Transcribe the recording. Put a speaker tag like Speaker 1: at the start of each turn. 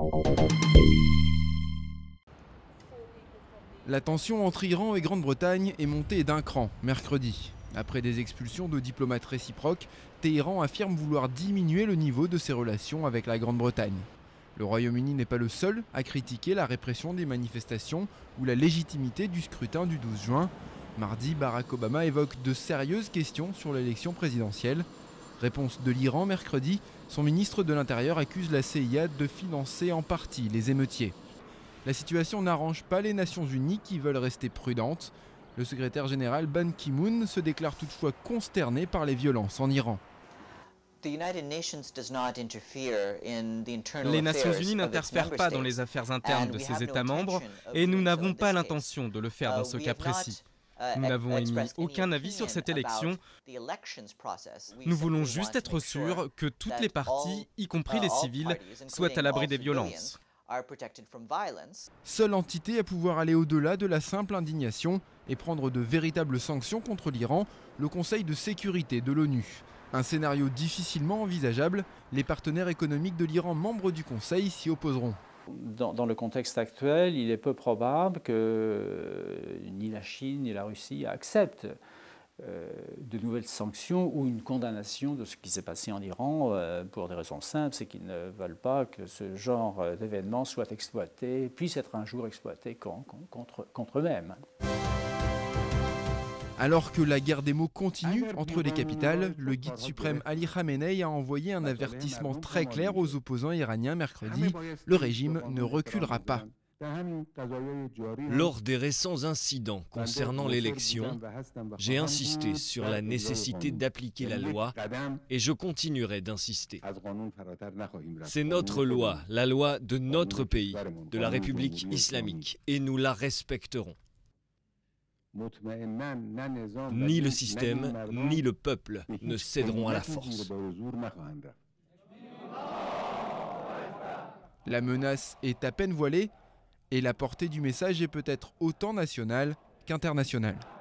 Speaker 1: La tension entre Iran et Grande-Bretagne est montée d'un cran mercredi. Après des expulsions de diplomates réciproques, Téhéran affirme vouloir diminuer le niveau de ses relations avec la Grande-Bretagne. Le Royaume-Uni n'est pas le seul à critiquer la répression des manifestations ou la légitimité du scrutin du 12 juin. Mardi, Barack Obama évoque de sérieuses questions sur l'élection présidentielle. Réponse de l'Iran mercredi, son ministre de l'Intérieur accuse la CIA de financer en partie les émeutiers. La situation n'arrange pas les Nations Unies qui veulent rester prudentes. Le secrétaire général Ban Ki-moon se déclare toutefois consterné par les violences en Iran.
Speaker 2: Les Nations
Speaker 3: Unies n'interfèrent pas dans les affaires internes de ses États membres et nous n'avons pas l'intention de le faire dans ce cas précis. Nous n'avons émis aucun avis sur cette élection. Nous voulons juste être sûrs que toutes les parties, y compris les civils, soient à l'abri des violences.
Speaker 1: Seule entité à pouvoir aller au-delà de la simple indignation et prendre de véritables sanctions contre l'Iran, le Conseil de sécurité de l'ONU. Un scénario difficilement envisageable, les partenaires économiques de l'Iran membres du Conseil s'y opposeront.
Speaker 4: Dans le contexte actuel, il est peu probable que ni la Chine ni la Russie acceptent de nouvelles sanctions ou une condamnation de ce qui s'est passé en Iran pour des raisons simples, c'est qu'ils ne veulent pas que ce genre d'événement soit exploité, puisse être un jour exploité contre eux-mêmes.
Speaker 1: Alors que la guerre des mots continue entre les capitales, le guide suprême Ali Khamenei a envoyé un avertissement très clair aux opposants iraniens mercredi. Le régime ne reculera pas.
Speaker 5: Lors des récents incidents concernant l'élection, j'ai insisté sur la nécessité d'appliquer la loi et je continuerai d'insister. C'est notre loi, la loi de notre pays, de la République islamique, et nous la respecterons. Ni le système, ni le peuple ne céderont à la force.
Speaker 1: La menace est à peine voilée et la portée du message est peut-être autant nationale qu'internationale.